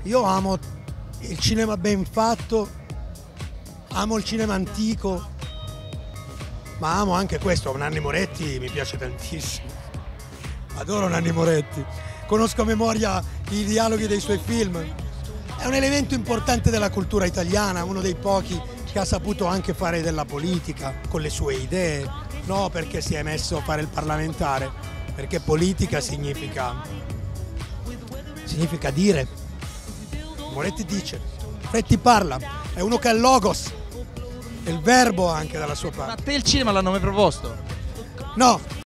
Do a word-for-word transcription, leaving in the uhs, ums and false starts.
Io amo il cinema ben fatto, amo il cinema antico, ma amo anche questo. Nanni Moretti mi piace tantissimo, adoro Nanni Moretti, conosco a memoria i dialoghi dei suoi film, è un elemento importante della cultura italiana, uno dei pochi che ha saputo anche fare della politica con le sue idee, no perché si è messo a fare il parlamentare, perché politica significa, significa dire. Moretti dice, Moretti parla, è uno che ha il logos, è il verbo anche dalla sua Ma a parte. te il cinema l'hanno mai proposto? No,